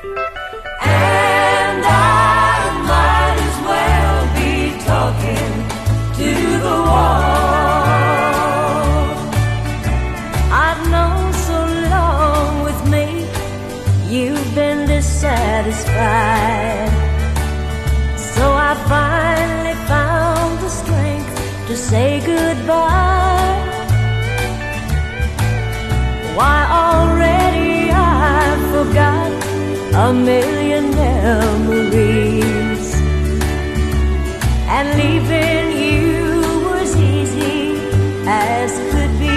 And I might as well be talking to the wall. I've known so long with me, you've been dissatisfied. So I finally found the strength to say goodbye. Why, already I've forgot a million memories, and leaving you was easy as could be.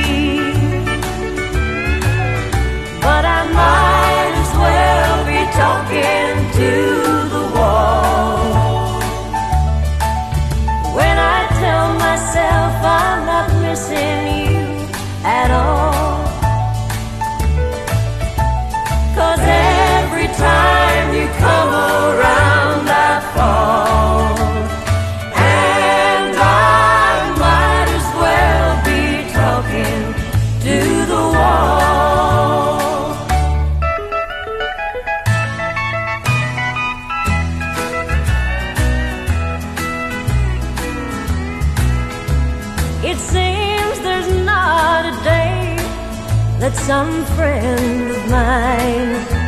But I might as well be talking to the wall when I tell myself I'm not missing you at all. 'Cause every time you come around I fall, and I might as well be talking to the wall. It seems there's not a day that some friend of mine